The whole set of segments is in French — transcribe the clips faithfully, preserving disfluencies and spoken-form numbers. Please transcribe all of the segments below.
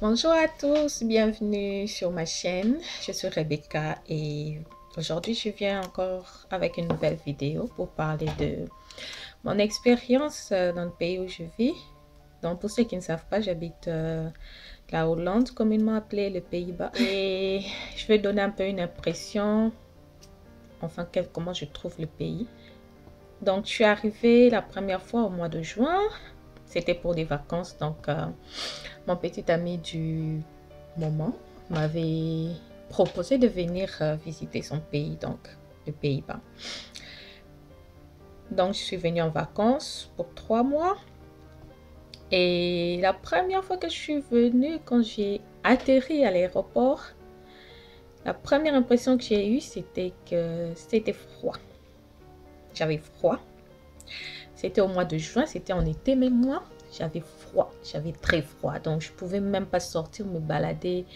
Bonjour à tous, bienvenue sur ma chaîne. Je suis Rebecca et aujourd'hui je viens encore avec une nouvelle vidéo pour parler de mon expérience dans le pays où je vis. Donc pour ceux qui ne savent pas, j'habite euh, la Hollande, communément appelée les Pays-Bas. Et je vais donner un peu une impression, enfin quel, comment je trouve le pays. Donc je suis arrivée la première fois au mois de juin. C'était pour des vacances, donc euh, mon petit ami du moment m'avait proposé de venir euh, visiter son pays, donc le Pays-Bas. Donc je suis venue en vacances pour trois mois. Et la première fois que je suis venue, quand j'ai atterri à l'aéroport, la première impression que j'ai eue, c'était que c'était froid. J'avais froid. C'était au mois de juin, c'était en été même moi. J'avais froid, j'avais très froid. Donc, je ne pouvais même pas sortir, me balader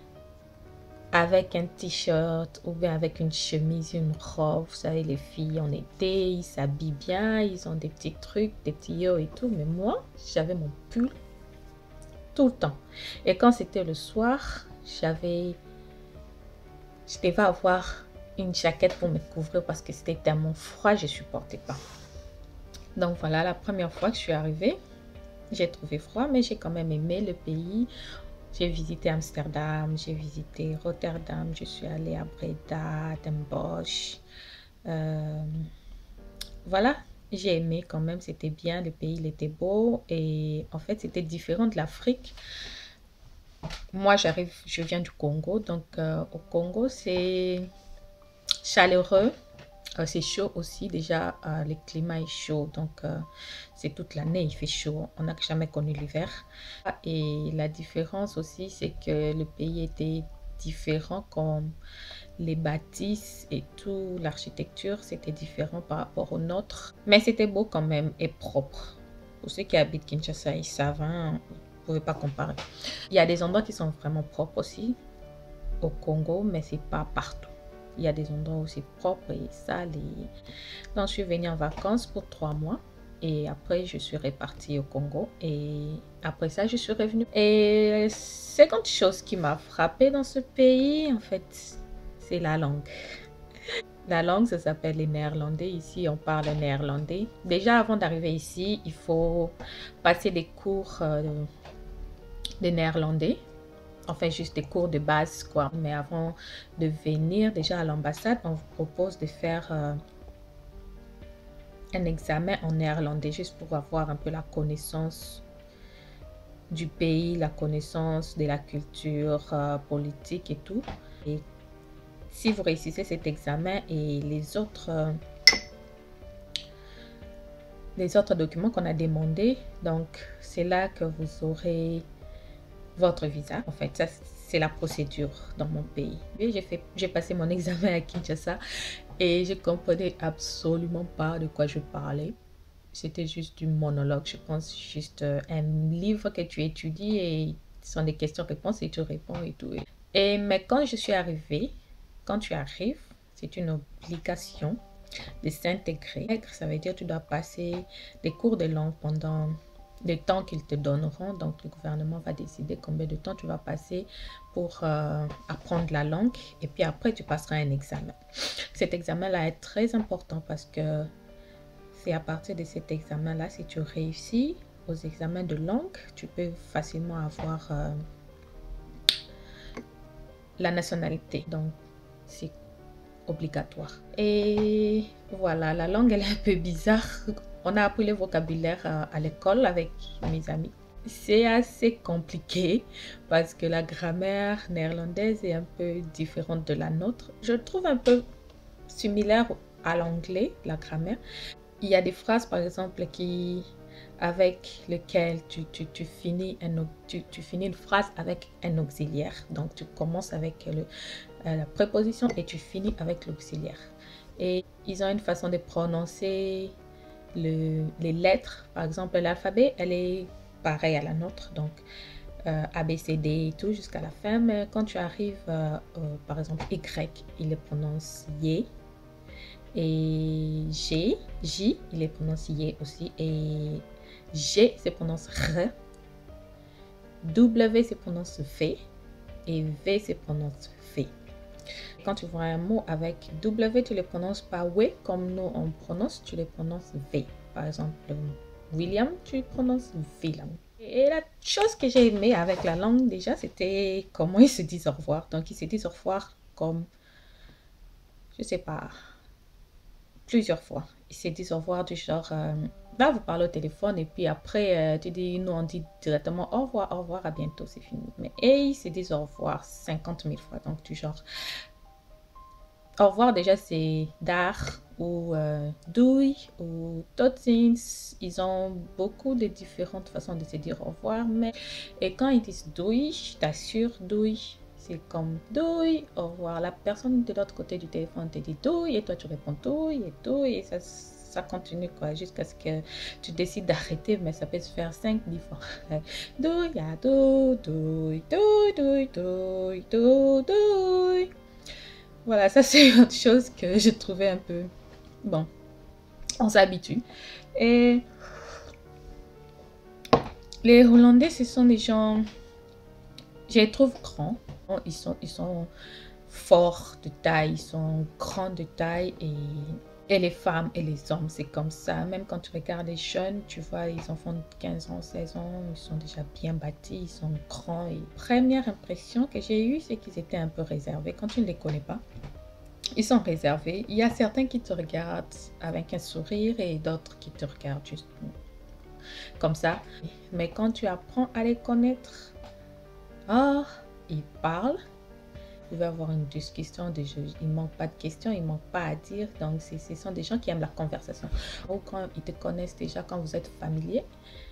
avec un t-shirt ou bien avec une chemise, une robe. Vous savez, les filles en été, ils s'habillent bien, ils ont des petits trucs, des petits yo et tout. Mais moi, j'avais mon pull tout le temps. Et quand c'était le soir, j'avais... Je devais avoir une jaquette pour me couvrir parce que c'était tellement froid, je ne supportais pas. Donc voilà, la première fois que je suis arrivée, j'ai trouvé froid, mais j'ai quand même aimé le pays. J'ai visité Amsterdam, j'ai visité Rotterdam, je suis allée à Breda, Den Bosch. Euh, voilà, j'ai aimé quand même, c'était bien, le pays il était beau et en fait c'était différent de l'Afrique. Moi j'arrive, je viens du Congo, donc euh, au Congo c'est chaleureux. Euh, c'est chaud aussi, déjà euh, le climat est chaud, donc euh, c'est toute l'année il fait chaud, on n'a jamais connu l'hiver. Et la différence aussi c'est que le pays était différent, comme les bâtisses et tout, l'architecture c'était différent par rapport au nôtre, mais c'était beau quand même et propre. Pour ceux qui habitent Kinshasa, ils savent, hein, vous ne pouvez pas comparer. Il y a des endroits qui sont vraiment propres aussi au Congo, mais c'est pas partout. Il y a des endroits aussi propres et sales. Et... Donc, je suis venue en vacances pour trois mois. Et après, je suis repartie au Congo. Et après ça, je suis revenue. Et la seconde chose qui m'a frappée dans ce pays, en fait, c'est la langue. La langue, ça s'appelle les néerlandais. Ici, on parle néerlandais. Déjà, avant d'arriver ici, il faut passer des cours euh, de néerlandais. Enfin, juste des cours de base, quoi. Mais avant de venir déjà à l'ambassade, on vous propose de faire euh, un examen en néerlandais, juste pour avoir un peu la connaissance du pays, la connaissance de la culture euh, politique et tout. Et si vous réussissez cet examen et les autres, euh, les autres documents qu'on a demandés, donc c'est là que vous aurez votre visa. En fait, ça c'est la procédure dans mon pays. J'ai fait, j'ai passé mon examen à Kinshasa et je comprenais absolument pas de quoi je parlais. C'était juste du monologue, je pense, juste un livre que tu étudies et ce sont des questions-réponses et tu réponds et tout. Et mais quand je suis arrivée, quand tu arrives, c'est une obligation de s'intégrer. Ça veut dire que tu dois passer des cours de langue pendant le temps qu'ils te donneront. Donc le gouvernement va décider combien de temps tu vas passer pour euh, apprendre la langue, et puis après tu passeras un examen. Cet examen là est très important parce que c'est à partir de cet examen là, si tu réussis aux examens de langue, tu peux facilement avoir euh, la nationalité. Donc c'est obligatoire. Et voilà, la langue elle est un peu bizarre. On a appris le vocabulaire à, à l'école avec mes amis. C'est assez compliqué parce que la grammaire néerlandaise est un peu différente de la nôtre. Je trouve un peu similaire à l'anglais, la grammaire. Il y a des phrases par exemple qui, avec lesquelles tu, tu, tu, finis un, tu, tu finis une phrase avec un auxiliaire. Donc tu commences avec le, euh, la préposition et tu finis avec l'auxiliaire. Et ils ont une façon de prononcer Le, les lettres. Par exemple, l'alphabet, elle est pareille à la nôtre, donc euh, A, B, C, D et tout jusqu'à la fin. Mais quand tu arrives, euh, euh, par exemple, Y, il le prononce Y. Et G, J, il le prononce Y aussi. Et G se prononce R. W se prononce V et V se prononce V. Quand tu vois un mot avec W, tu le prononces pas W comme nous on prononce, tu le prononces V. Par exemple, William, tu prononces William. Et la chose que j'ai aimé avec la langue déjà, c'était comment ils se disent au revoir. Donc, ils se disent au revoir comme, je sais pas, plusieurs fois. Ils se disent au revoir du genre, euh, là, vous parlez au téléphone et puis après, euh, tu dis, nous, on dit directement au revoir, au revoir, à bientôt, c'est fini. Mais et ils se disent au revoir cinquante mille fois. Donc, du genre, au revoir, déjà, c'est dar ou euh, doei ou totsins. Ils ont beaucoup de différentes façons de se dire au revoir. Mais et quand ils disent doei, je t'assure, doei, c'est comme doei, au revoir. La personne de l'autre côté du téléphone te dit doei et toi tu réponds doei et doei et ça, ça continue quoi jusqu'à ce que tu décides d'arrêter. Mais ça peut se faire cinq dix fois. Doei, ya, do, doei, doei, doei, doei, doei, doei. Voilà, ça c'est autre chose que je trouvais un peu... Bon, on s'habitue. Et les Hollandais, ce sont des gens, je les trouve grands. Ils sont, ils sont forts de taille, ils sont grands de taille. Et, et les femmes et les hommes, c'est comme ça. Même quand tu regardes les jeunes, tu vois, les enfants de quinze ans, seize ans, ils sont déjà bien bâtis, ils sont grands. Et première impression que j'ai eue, c'est qu'ils étaient un peu réservés. Quand tu ne les connais pas, ils sont réservés. Il y a certains qui te regardent avec un sourire et d'autres qui te regardent juste comme ça. Mais quand tu apprends à les connaître, oh, ils parlent. Vous pouvez avoir une discussion, des jeux. Il ne manque pas de questions, il ne manque pas à dire. Donc, ce sont des gens qui aiment la conversation. Ou quand ils te connaissent déjà, quand vous êtes familier,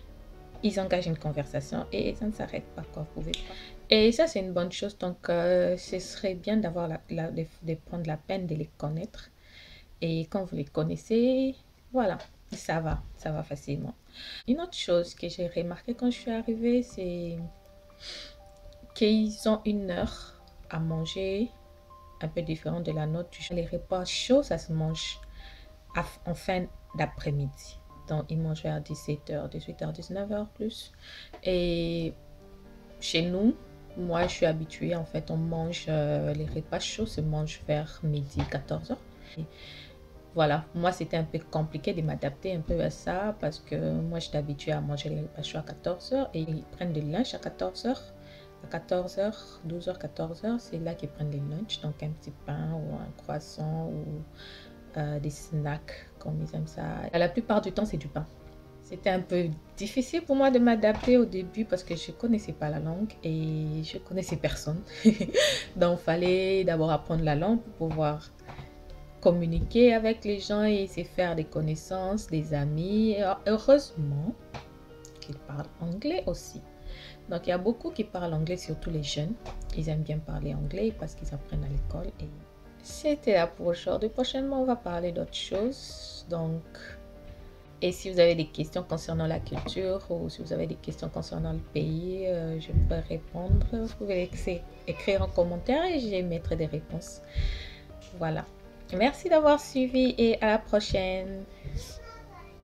ils engagent une conversation et ça ne s'arrête pas, quoi. Vous pouvez pas. Et ça, c'est une bonne chose. Donc, euh, ce serait bien d'avoir la, la, de, de prendre la peine de les connaître. Et quand vous les connaissez, voilà, ça va, ça va facilement. Une autre chose que j'ai remarqué quand je suis arrivée, c'est qu'ils ont une heure à manger un peu différent de la nôtre. Les repas chauds, ça se mange en fin d'après-midi. Donc, ils mangent vers dix-sept heures, dix-huit heures, dix-neuf heures plus. Et chez nous, moi, je suis habituée, en fait, on mange, euh, les repas chauds se mangent vers midi, quatorze heures. Et voilà, moi, c'était un peu compliqué de m'adapter un peu à ça parce que moi, j'étais habituée à manger les repas chauds à quatorze heures et ils prennent le lunch à quatorze heures. À quatorze heures, douze heures, quatorze heures, c'est là qu'ils prennent le lunch. Donc, un petit pain ou un croissant ou euh, des snacks, comme ils aiment ça. La plupart du temps, c'est du pain. C'était un peu difficile pour moi de m'adapter au début parce que je ne connaissais pas la langue et je ne connaissais personne. Donc, il fallait d'abord apprendre la langue pour pouvoir communiquer avec les gens et se faire des connaissances, des amis. Et heureusement qu'ils parlent anglais aussi. Donc, il y a beaucoup qui parlent anglais, surtout les jeunes. Ils aiment bien parler anglais parce qu'ils apprennent à l'école. Et c'était là pour aujourd'hui. Prochainement, on va parler d'autres choses. Donc, et si vous avez des questions concernant la culture ou si vous avez des questions concernant le pays, euh, je pourrais répondre. Vous pouvez écrire en commentaire et je mettrai des réponses. Voilà. Merci d'avoir suivi et à la prochaine.